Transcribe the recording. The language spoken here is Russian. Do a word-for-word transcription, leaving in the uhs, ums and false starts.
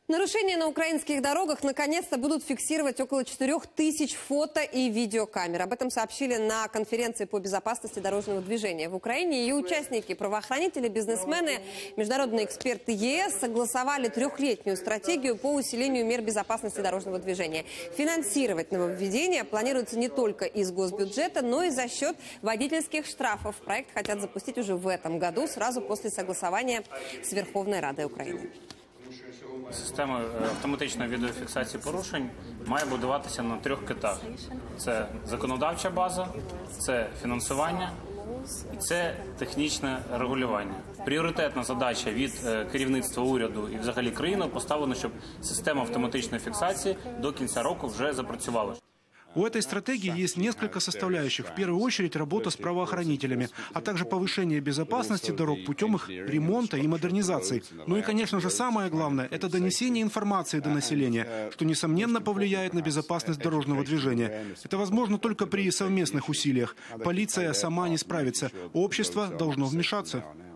Нарушения на украинских дорогах наконец-то будут фиксировать около четырёх тысяч фото и видеокамер. Об этом сообщили на конференции по безопасности дорожного движения. В Украине ее участники, правоохранители, бизнесмены, международные эксперты ЕС согласовали трехлетнюю стратегию по усилению мер безопасности дорожного движения. Финансировать нововведения планируется не только из госбюджета, но и за счет водительских штрафов. Проект хотят запустить уже в этом году, сразу после согласования с Верховной Радой Украины. Система автоматичної відеофіксації порушень має будуватися на трьох китах. Це законодавча база, це фінансування і це технічне регулювання. Пріоритетна задача від керівництва уряду і взагалі країни поставлена, щоб система автоматичної фіксації до кінця року вже запрацювала. У этой стратегии есть несколько составляющих. В первую очередь работа с правоохранителями, а также повышение безопасности дорог путем их ремонта и модернизации. Ну и, конечно же, самое главное – это донесение информации до населения, что, несомненно, повлияет на безопасность дорожного движения. Это возможно только при совместных усилиях. Полиция сама не справится. Общество должно вмешаться.